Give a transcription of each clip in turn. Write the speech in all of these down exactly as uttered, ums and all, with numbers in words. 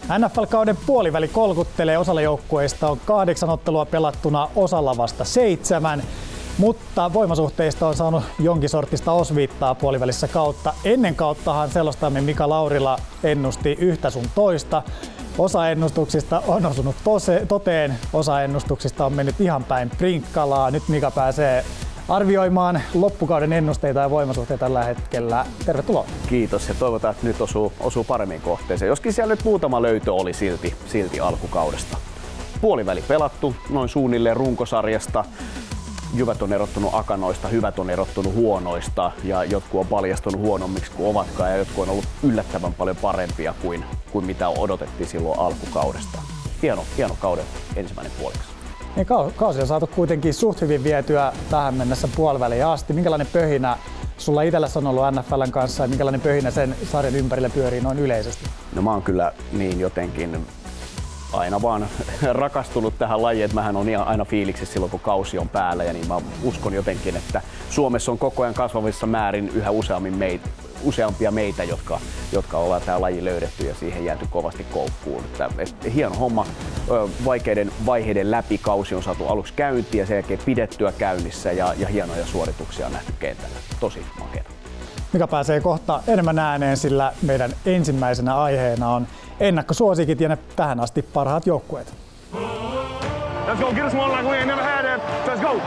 N F L-kauden puoliväli kolkuttelee, osalla joukkueista on kahdeksan ottelua pelattuna, osalla vasta seitsemän. Mutta voimasuhteista on saanut jonkin sortista osviittaa puolivälissä kautta. Ennen kauttahan selostamme Mika Laurila ennusti yhtä sun toista. Osa ennustuksista on osunut tose, toteen, osa ennustuksista on mennyt ihan päin prinkkalaa. Nyt Mika pääsee arvioimaan loppukauden ennusteita ja voimasuhteita tällä hetkellä. Tervetuloa. Kiitos ja toivotaan, että nyt osuu, osuu paremmin kohteeseen. Joskin siellä nyt muutama löytö oli silti, silti alkukaudesta. Puoliväli pelattu noin suunnilleen runkosarjasta. Jyvät on erottunut akanoista, hyvät on erottunut huonoista ja jotkut on paljastunut huonommiksi kuin ovatkaan ja jotkut on ollut yllättävän paljon parempia kuin, kuin mitä odotettiin silloin alkukaudesta. Hieno, hieno kauden ensimmäinen puoliksi. Niin, kausi on saatu kuitenkin suht hyvin vietyä tähän mennessä puoliväliin asti. Minkälainen pöhinä sulla itselläsi on ollut N F L:n kanssa ja minkälainen pöhinä sen sarjan ympärille pyörii noin yleisesti? No mä oon kyllä niin jotenkin aina vaan rakastunut tähän lajiin, että mähän on aina fiiliksissä silloin kun kausi on päällä ja niin mä uskon jotenkin, että Suomessa on koko ajan kasvavissa määrin yhä useammin meitä, useampia meitä, jotka, jotka ollaan tämä laji löydetty ja siihen jääty kovasti koukkuun. Että, että hieno homma, vaikeiden vaiheiden läpi kausi on saatu aluksi käyntiin ja sen jälkeen pidettyä käynnissä ja, ja hienoja suorituksia on nähty kentällä. Tosi makeata. Mika pääsee kohta enemmän ääneen, sillä meidän ensimmäisenä aiheena on ennakkosuosikit ja ne tähän asti parhaat joukkueet. Let's go, get us one like we ain't never had that. Let's go.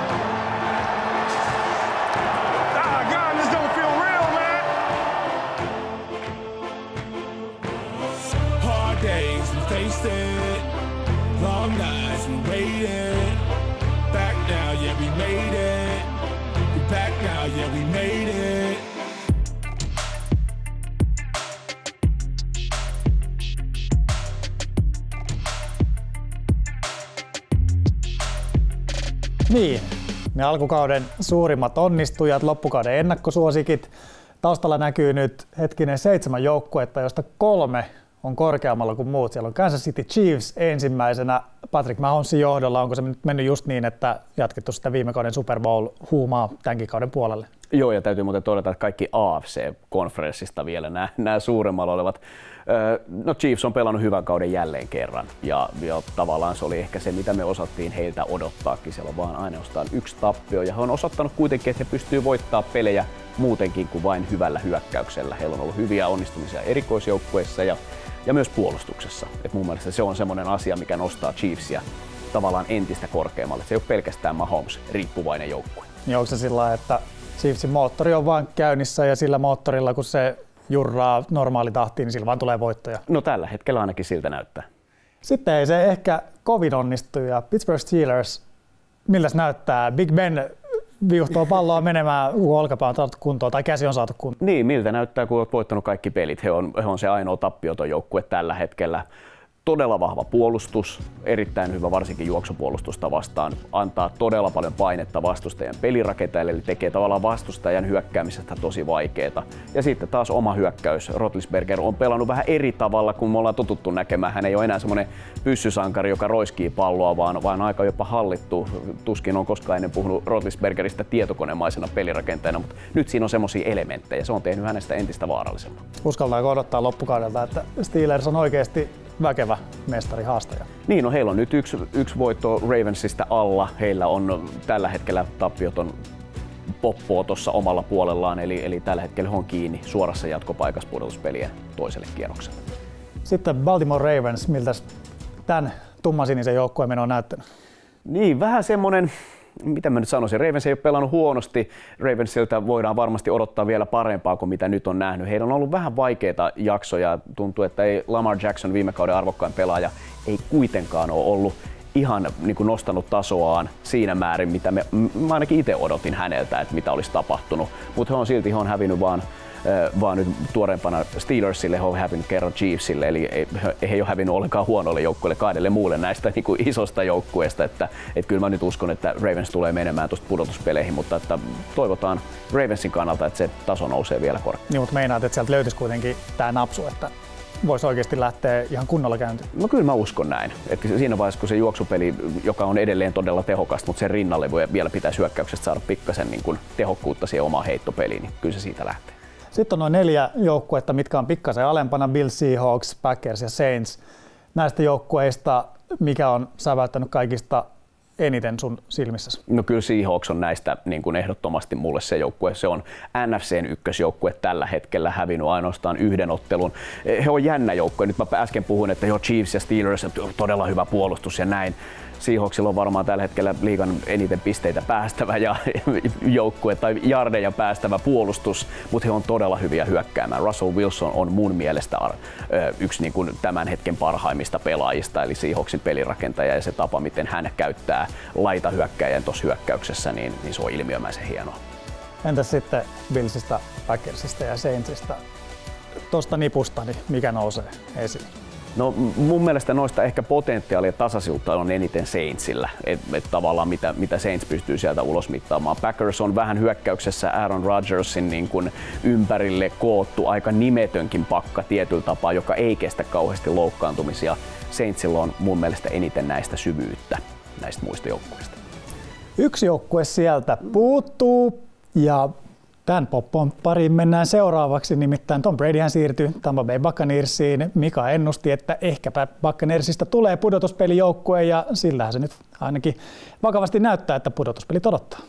Ah, God, this don't feel real, man. Hard days we faced it. Long nights we waited. Back now, yeah, we made it. We back now, yeah, we made it. Niin, ne alkukauden suurimmat onnistujat, loppukauden ennakkosuosikit. Taustalla näkyy nyt hetkinen seitsemän joukkuetta, joista kolme on korkeammalla kuin muut. Siellä on Kansas City Chiefs ensimmäisenä Patrick Mahomesin johdolla. Onko se nyt mennyt just niin, että jatkettu sitä viime kauden Super Bowl-huumaa tämänkin kauden puolelle? Joo, ja täytyy muuten todeta, että kaikki A F C-konferenssista vielä nämä, nämä suuremmalla olevat. No Chiefs on pelannut hyvän kauden jälleen kerran ja, ja tavallaan se oli ehkä se, mitä me osattiin heiltä odottaakin. Siellä on vaan ainoastaan yksi tappio ja he on osoittanut kuitenkin, että he pystyvät voittamaan pelejä muutenkin kuin vain hyvällä hyökkäyksellä. Heillä on ollut hyviä onnistumisia erikoisjoukkueissa ja, ja myös puolustuksessa. Et mun mielestä se on semmoinen asia, mikä nostaa Chiefsia tavallaan entistä korkeammalle. Se ei ole pelkästään Mahomes riippuvainen joukkue. Niin onko se sillä, että Chiefsin moottori on vaan käynnissä ja sillä moottorilla kun se jurraa normaali tahtiin, niin sillä vaan tulee voittoja? No tällä hetkellä ainakin siltä näyttää. Sitten ei se ehkä kovin onnistu ja Pittsburgh Steelers, milläs näyttää? Big Ben viuhtoo palloa menemään, kun olkapää on saatu kuntoon tai käsi on saatu kuntoon. Niin, miltä näyttää, kun olet voittanut kaikki pelit. He on, he on se ainoa tappioton joukkue tällä hetkellä. Todella vahva puolustus, erittäin hyvä varsinkin juoksupuolustusta vastaan, antaa todella paljon painetta vastustajan pelirakenteelle, eli tekee tavallaan vastustajan hyökkäämisestä tosi vaikeaa. Ja sitten taas oma hyökkäys. Roethlisberger on pelannut vähän eri tavalla, kun me ollaan totuttu näkemään. Hän ei ole enää semmoinen pyssysankari, joka roiskii palloa, vaan, vaan aika jopa hallittu. Tuskin on koskaan ennen puhunut Roethlisbergeristä tietokonemaisena pelirakenteena, mutta nyt siinä on semmoisia elementtejä. Se on tehnyt hänestä entistä vaarallisemman. Uskaltaako odottaa loppukaudelta, että Steelers on oikeasti väkevä mestari haastaja? Niin, no heillä on nyt yksi, yksi voitto Ravensista alla. Heillä on tällä hetkellä tappioton poppoa tuossa omalla puolellaan, eli, eli tällä hetkellä he on kiinni suorassa jatkopaikassa pudotuspelien toiselle kierrokselle. Sitten Baltimore Ravens, miltä tämän tummansinisen joukkueen meno on näyttänyt? Niin, vähän semmoinen, mitä mä nyt sanoisin, Ravens ei ole pelannut huonosti. Ravensilta voidaan varmasti odottaa vielä parempaa kuin mitä nyt on nähnyt. Heillä on ollut vähän vaikeita jaksoja. Tuntuu, että ei Lamar Jackson, viime kauden arvokkain pelaaja, ei kuitenkaan ole ollut ihan niin kuin nostanut tasoaan siinä määrin, mitä me, mä ainakin itse odotin häneltä, että mitä olisi tapahtunut. Mutta he on silti he on hävinnyt vaan vaan nyt tuoreempana Steelersille, he on hävinnyt kerran Chiefsille, eli he, he ei ole hävinnyt ollenkaan huonoille joukkueille, kahdelle muulle näistä niin kuin isosta joukkueesta, että, että kyllä mä nyt uskon, että Ravens tulee menemään tuosta pudotuspeleihin, mutta että toivotaan Ravensin kannalta, että se taso nousee vielä korkealle. Niin, mutta meinaat, että sieltä löytyisi kuitenkin tämä napsu, että voisi oikeasti lähteä ihan kunnolla käyntiin? No kyllä mä uskon näin. Että siinä vaiheessa, kun se juoksupeli, joka on edelleen todella tehokasta, mutta sen rinnalle voi vielä pitäisi hyökkäyksestä saada pikkasen niin kuin tehokkuutta siihen omaan heittopeliin, niin kyllä se siitä lähtee. Sitten on noin neljä joukkuetta, mitkä on pikkasen alempana, Bills, Seahawks, Packers ja Saints. näistä joukkueista, mikä on säväyttänyt kaikista eniten sun silmissäsi? No kyllä Seahawks on näistä niin kuin ehdottomasti mulle se joukkue. Se on N F C:n ykkösjoukkue tällä hetkellä, hävinnyt ainoastaan yhden ottelun. He on jännä joukkue. Nyt mä äsken puhuin, että jo Chiefs ja Steelers on todella hyvä puolustus ja näin. Seahawksilla on varmaan tällä hetkellä liigan eniten pisteitä päästävä ja joukkue tai jardeja päästävä puolustus, mutta he on todella hyviä hyökkäämään. Russell Wilson on mun mielestä yksi niin kuin tämän hetken parhaimmista pelaajista, eli Seahawksin pelirakentaja, ja se tapa, miten hän käyttää laitahyökkäjän tuossa hyökkäyksessä, niin, niin se on ilmiömäisen hienoa. Entäs sitten Billsistä, Packersista ja Saintsista? Tuosta nipusta, niin mikä nousee esiin? No mun mielestä noista ehkä potentiaalia tasaisilta on eniten Saintsillä, että et tavallaan mitä, mitä Saints pystyy sieltä ulos mittaamaan. Packers on vähän hyökkäyksessä Aaron Rodgersin niin kuin ympärille koottu aika nimetönkin pakka tietyllä tapaa, joka ei kestä kauheasti loukkaantumisia. Saintsilla on mun mielestä eniten näistä syvyyttä näistä muista joukkueista. Yksi joukkue sieltä puuttuu ja tämän poppon pariin mennään seuraavaksi, nimittäin Tom Bradyhän siirtyi Tampa Bay Buccaneersiin. Mika ennusti, että ehkäpä Buccaneersista tulee pudotuspelijoukkue ja sillähän se nyt ainakin vakavasti näyttää, että pudotuspelit odottaa.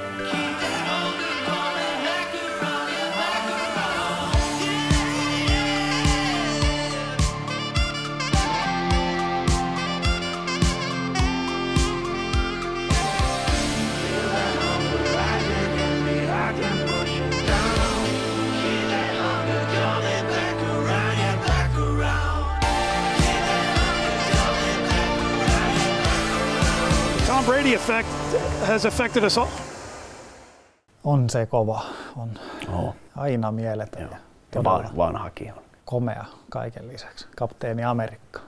Brady effect has affected us all. On se kova. On oh. aina mieletön. Joo. Ja van, vanhakin on. Komea kaiken lisäksi. Kapteeni Amerikka.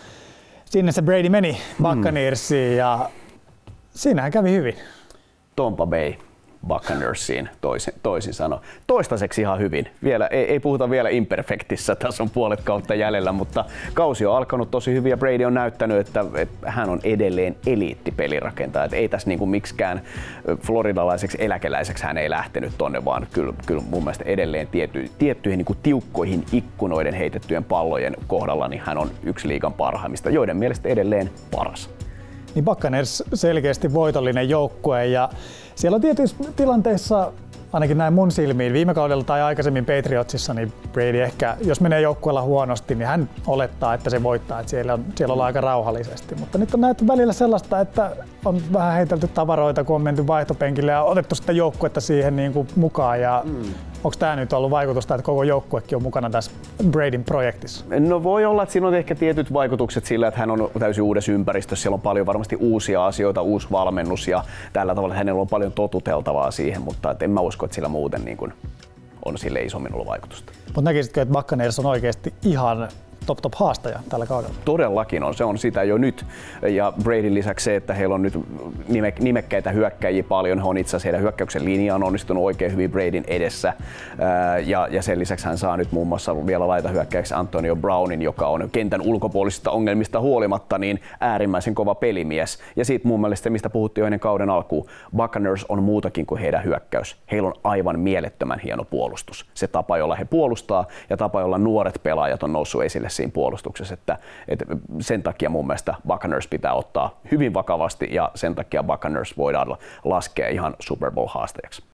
Sinne se Brady meni Buccaneersiin ja siinähän kävi hyvin. Tampa Bay Buccaneersiin toisin, toisin sanoen. Toistaiseksi ihan hyvin. Vielä, ei, ei puhuta vielä imperfektissä, tässä on puolet kautta jäljellä, mutta kausi on alkanut tosi hyvin ja Brady on näyttänyt, että, että hän on edelleen eliittipelirakentaja. Että ei tässä niin kuin miksikään floridalaiseksi eläkeläiseksi hän ei lähtenyt tonne, vaan kyllä, kyllä mun mielestä edelleen tiety, tiettyihin niin kuin tiukkoihin ikkunoiden heitettyjen pallojen kohdalla niin hän on yksi liigan parhaimmista, joiden mielestä edelleen paras. Niin Buccaneers selkeästi voitollinen joukkue ja siellä on tietyissä tilanteissa, ainakin näin mun silmiin, viime kaudella tai aikaisemmin Patriotsissa, niin Brady ehkä, jos menee joukkueella huonosti, niin hän olettaa, että se voittaa, että siellä, on, siellä ollaan aika rauhallisesti. Mutta nyt on näytetty välillä sellaista, että on vähän heitelty tavaroita, kun on menty vaihtopenkille ja otettu sitä joukkuetta siihen niin kuin mukaan. Ja mm. onko tämä nyt ollut vaikutusta, että koko joukkuekin on mukana tässä Bradyn projektissa? No voi olla, että siinä on ehkä tietyt vaikutukset sillä, että hän on täysin uudessa ympäristössä. Siellä on paljon varmasti uusia asioita, uusi valmennus ja tällä tavalla hänellä on paljon totuteltavaa siihen, mutta en mä usko, että sillä muuten niin kuin on sille isommin ollut vaikutusta. Mutta näkisitkö, että Buccaneers on oikeasti ihan top top haastaja tällä kaudella? Todellakin on, se on sitä jo nyt. Ja Bradyn lisäksi se, että heillä on nyt nime, nimekkäitä hyökkäjiä paljon. He on itse asiassa heidän hyökkäyksen linja on onnistunut oikein hyvin Bradyn edessä. Ja, ja sen lisäksi hän saa nyt muun muassa vielä laitahyökkäjäksi Antonio Brownin, joka on kentän ulkopuolisista ongelmista huolimatta niin äärimmäisen kova pelimies. Ja siitä mun mielestä se, mistä puhuttiin jo ennen kauden alkuun, Buccaneers on muutakin kuin heidän hyökkäys. Heillä on aivan mielettömän hieno puolustus. Se tapa, jolla he puolustaa ja tapa, jolla nuoret pelaajat on noussut esille siinä puolustuksessa, että, että sen takia mun mielestä Buccaneers pitää ottaa hyvin vakavasti ja sen takia Buccaneers voidaan laskea ihan Super Bowl-haastajaksi.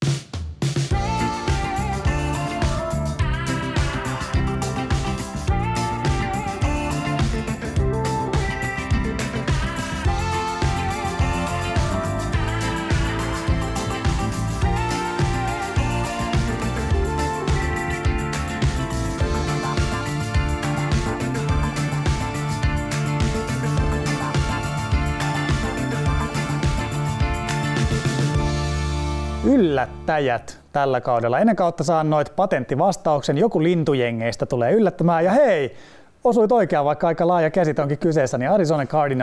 Yllättäjät tällä kaudella. Ennen kautta saannoit patenttivastauksen, joku lintujengeistä tulee yllättämään ja hei, osuit oikeaan, vaikka aika laaja käsite onkin kyseessä, niin Arizona Cardinals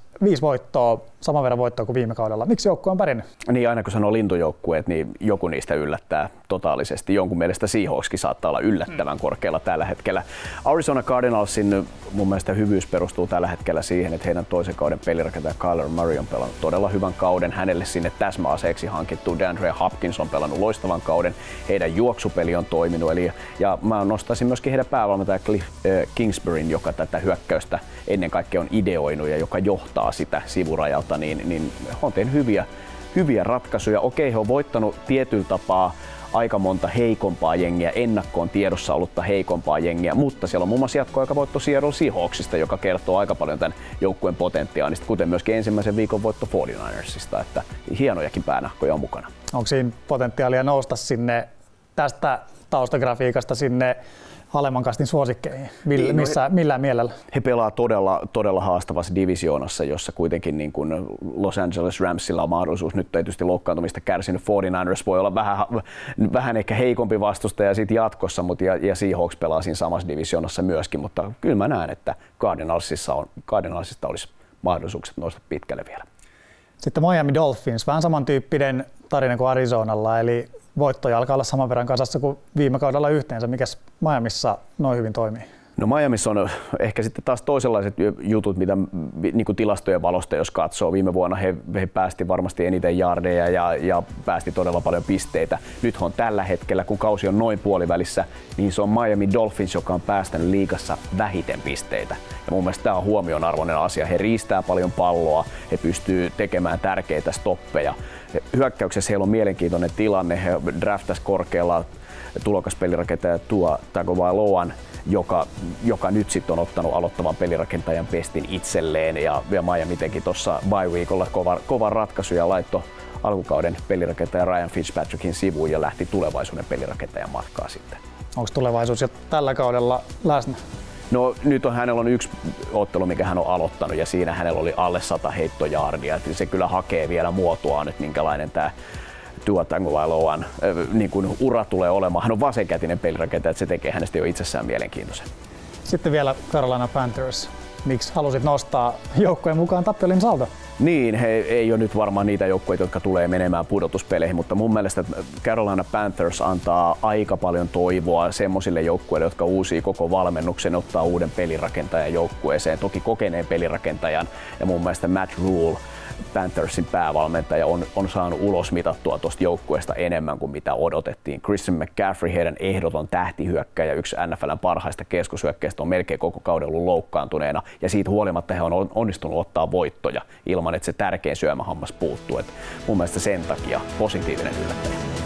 viisi voittoa, saman verran voittoa kuin viime kaudella. Miksi joukkue on pärjännyt? Niin, aina kun sanoo lintujoukkueet, niin joku niistä yllättää totaalisesti. Jonkun mielestä Seahawkskin saattaa olla yllättävän mm. korkealla tällä hetkellä. Arizona Cardinalsin mun mielestä hyvyys perustuu tällä hetkellä siihen, että heidän toisen kauden pelirakentaja Kyler Murray on pelannut todella hyvän kauden. Hänelle sinne täsmäaseeksi hankittu DeAndre Hopkins on pelannut loistavan kauden. Heidän juoksupeli on toiminut. Eli, ja mä nostaisin myöskin heidän päävalmentaja Cliff äh, Kingsburyn, joka tätä hyökkäystä ennen kaikkea on ideoinut ja joka johtaa sitä sivurajalta, niin, niin on tehnyt hyviä, hyviä ratkaisuja. Okei, he on voittanut tietyllä tapaa aika monta heikompaa jengiä, ennakkoon tiedossa ollutta heikompaa jengiä, mutta siellä on muun muassa jatkoaikavoitto Seattle Seahawksista, joka kertoo aika paljon tämän joukkueen potentiaalista, kuten myöskin ensimmäisen viikon voitto forty-ninersista, että hienojakin päänahkoja on mukana. Onko siinä potentiaalia nousta sinne tästä taustagrafiikasta sinne alemman kastin suosikkeihin? Mill, niin, missä, he, millään mielellä? He pelaa todella, todella haastavassa divisioonassa, jossa kuitenkin niin kuin Los Angeles Ramsilla on mahdollisuus nyt tietysti loukkaantumista kärsinyt. forty-niners voi olla vähän, vähän ehkä heikompi vastustaja sit jatkossa, mutta ja, ja Seahawks pelaa siinä samassa divisioonassa myöskin, mutta kyllä mä näen, että Cardinalsissa on, Cardinalsista olisi mahdollisuukset nousta pitkälle vielä. Sitten Miami Dolphins, vähän samantyyppinen tarina kuin Arizonalla, eli voittoja alkaa olla saman verran kasassa kuin viime kaudella yhteensä. Mikäs Miamissa noin hyvin toimii? No Miamissa on ehkä sitten taas toisenlaiset jutut, mitä niin kuin tilastojen valosta jos katsoo. Viime vuonna he, he päästi varmasti eniten yardeja ja, ja päästi todella paljon pisteitä. Nyt on tällä hetkellä, kun kausi on noin puolivälissä, niin se on Miami Dolphins, joka on päästänyt liigassa vähiten pisteitä. Ja mun mielestä tämä on huomionarvoinen asia. He riistää paljon palloa, he pystyy tekemään tärkeitä stoppeja. Hyökkäyksessä heillä on mielenkiintoinen tilanne. He draftas korkealla tulokaspelirakentaja Tua Tagovailoan, joka, joka nyt sitten on ottanut aloittavan pelirakentajan pestin itselleen. Ja, ja Miami teki tuossa bye weekilla kovan, kovan ratkaisu ja laittoi alkukauden pelirakentaja Ryan Fitzpatrickin sivuun ja lähti tulevaisuuden pelirakentajan matkaa sitten. Onko tulevaisuus jo tällä kaudella läsnä? No nyt on, hänellä on yksi ottelu, mikä hän on aloittanut ja siinä hänellä oli alle sata heittojaardia. Se kyllä hakee vielä muotoaan, että minkälainen tämä Tua Tagovailoan niin kuin ura tulee olemaan. Hän on vasenkätinen pelirakentaja, että se tekee hänestä jo itsessään mielenkiintoisen. Sitten vielä Carolina Panthers. Miksi halusit nostaa joukkueen mukaan Tappiolin Saldo? Niin, he ei ole nyt varmaan niitä joukkueita, jotka tulee menemään pudotuspeleihin, mutta mun mielestä Carolina Panthers antaa aika paljon toivoa semmoisille joukkueille, jotka uusii koko valmennuksen, ottaa uuden pelirakentajan joukkueeseen, toki kokeneen pelirakentajan, ja mun mielestä Matt Rule, Panthersin päävalmentaja, on, on saanut ulos mitattua tuosta joukkueesta enemmän kuin mitä odotettiin. Christian McCaffrey, heidän ehdoton tähtihyökkäjä, yksi N F L:n parhaista keskushyökkäistä, on melkein koko kauden ollut loukkaantuneena, ja siitä huolimatta he on onnistunut ottaa voittoja ilman, että se tärkein syömähammas puuttuu. Et mun mielestä sen takia positiivinen yllättäjä.